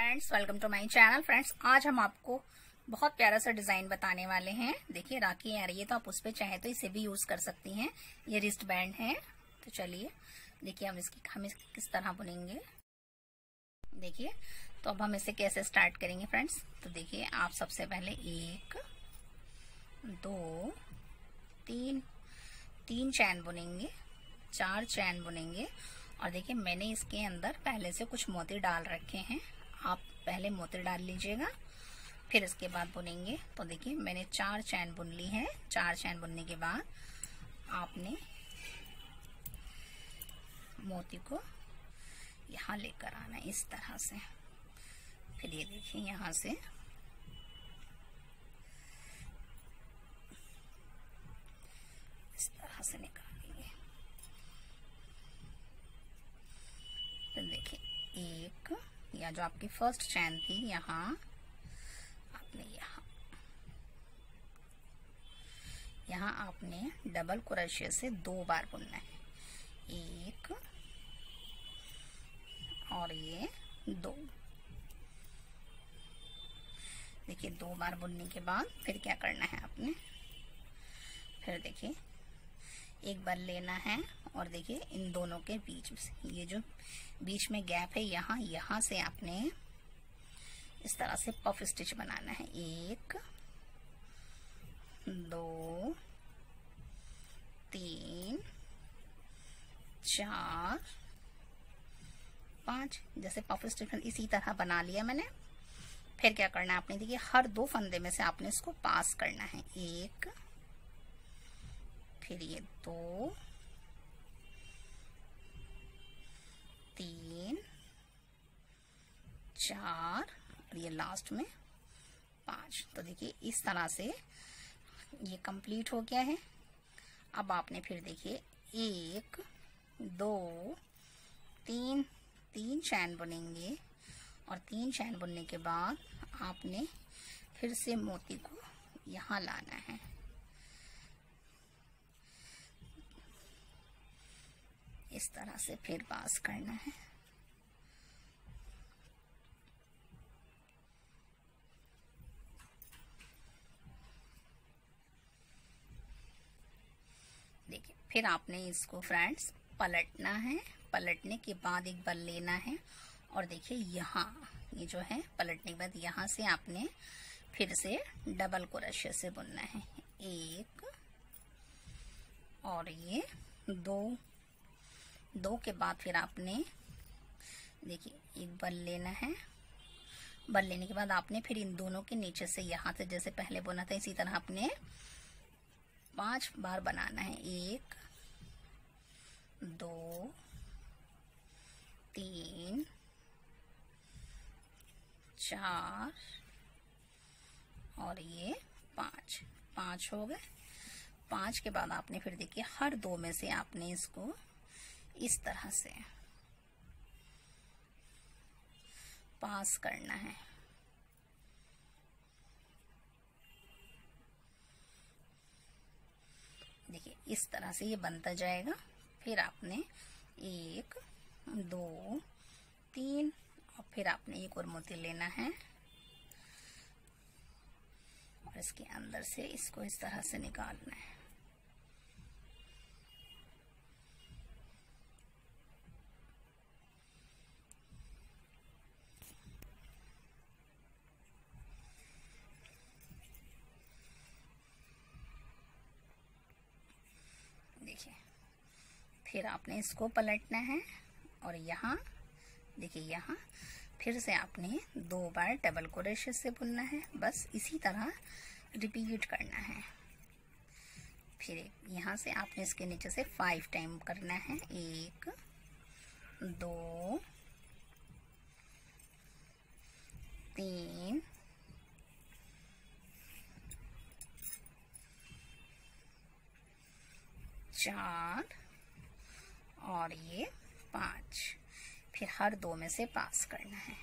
Friends, welcome to my channel. Friends, आज हम आपको बहुत प्यारा सा डिजाइन बताने वाले हैं। देखिए, राखी आ रही है तो आप उस पर चाहे तो इसे भी यूज कर सकती हैं। ये रिस्ट बैंड है। तो चलिए देखिए हम इसकी किस तरह बुनेंगे। देखिए, तो अब हम इसे कैसे स्टार्ट करेंगे फ्रेंड्स। तो देखिए, आप सबसे पहले 1 2 3 चैन बुनेंगे, 4 चैन बुनेंगे। और देखिए, मैंने इसके अंदर पहले से कुछ मोती डाल रखे हैं। आप पहले मोती डाल लीजिएगा, फिर इसके बाद बुनेंगे। तो देखिए, मैंने 4 चैन बुन ली है। 4 चैन बुनने के बाद आपने मोती को यहाँ लेकर आना है इस तरह से। फिर ये देखिए, यहाँ से इस तरह से निकालेंगे। फिर देखिए, एक या जो आपकी फर्स्ट चैन थी, यहाँ आपने यहाँ आपने डबल क्रोशे से 2 बार बुनना है। 1 और ये 2। देखिए, 2 बार बुनने के बाद फिर क्या करना है आपने, फिर देखिए एक बार लेना है और देखिए इन दोनों के बीच में ये जो बीच में गैप है, यहाँ से आपने इस तरह से पफ स्टिच बनाना है। 1 2 3 4 5 जैसे पफ स्टिच इसी तरह बना लिया मैंने। फिर क्या करना है आपने, देखिए हर 2 फंदे में से आपने इसको पास करना है। 1 फिर ये 2 3 4 और ये लास्ट में 5। तो देखिए, इस तरह से ये कंप्लीट हो गया है। अब आपने फिर देखिए 1 2 3 चैन बुनेंगे और 3 चैन बुनने के बाद आपने फिर से मोती को यहाँ लाना है। इस तरह से फिर पास करना है। देखिए, फिर आपने इसको फ्रेंड्स पलटना है। पलटने के बाद एक बार लेना है और देखिए यहाँ ये जो है पलटने के बाद यहाँ से आपने फिर से डबल क्रोशे से बुनना है। 1 और ये 2 के बाद फिर आपने देखिए एक बल लेना है। बल लेने के बाद आपने फिर इन दोनों के नीचे से यहाँ से जैसे पहले बुना था इसी तरह आपने 5 बार बनाना है। 1 2 3 4 और ये 5 हो गए। 5 के बाद आपने फिर देखिए हर 2 में से आपने इसको इस तरह से पास करना है। देखिए, इस तरह से ये बनता जाएगा। फिर आपने 1 2 3 और फिर आपने एक और मोती लेना है और इसके अंदर से इसको इस तरह से निकालना है। देखिए, फिर आपने इसको पलटना है और यहाँ देखिए यहाँ फिर से आपने 2 बार डबल क्रोशे से बुनना है। बस इसी तरह रिपीट करना है। फिर यहाँ से आपने इसके नीचे से 5 टाइम करना है। 1 2 3 4 और ये 5। फिर हर 2 में से पास करना है।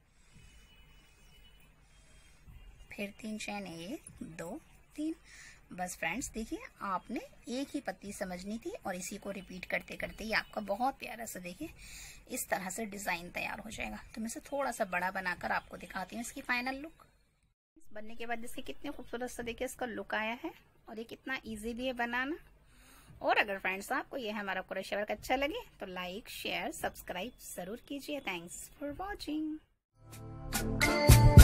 फिर 3 चैन 1 2 3 बस फ्रेंड्स देखिए, आपने एक ही पत्ती समझनी थी और इसी को रिपीट करते करते ही आपका बहुत प्यारा सा देखिए इस तरह से डिजाइन तैयार हो जाएगा। तो मैं इसे थोड़ा सा बड़ा बनाकर आपको दिखाती हूँ इसकी फाइनल लुक। बनने के बाद इसके कितने खूबसूरत सा देखिए इसका लुक आया है और ये कितना इजी भी है बनाना। और अगर फ्रेंड्स आपको ये हमारा क्रोशे वर्क अच्छा लगे तो लाइक शेयर सब्सक्राइब जरूर कीजिए। Thanks for watching.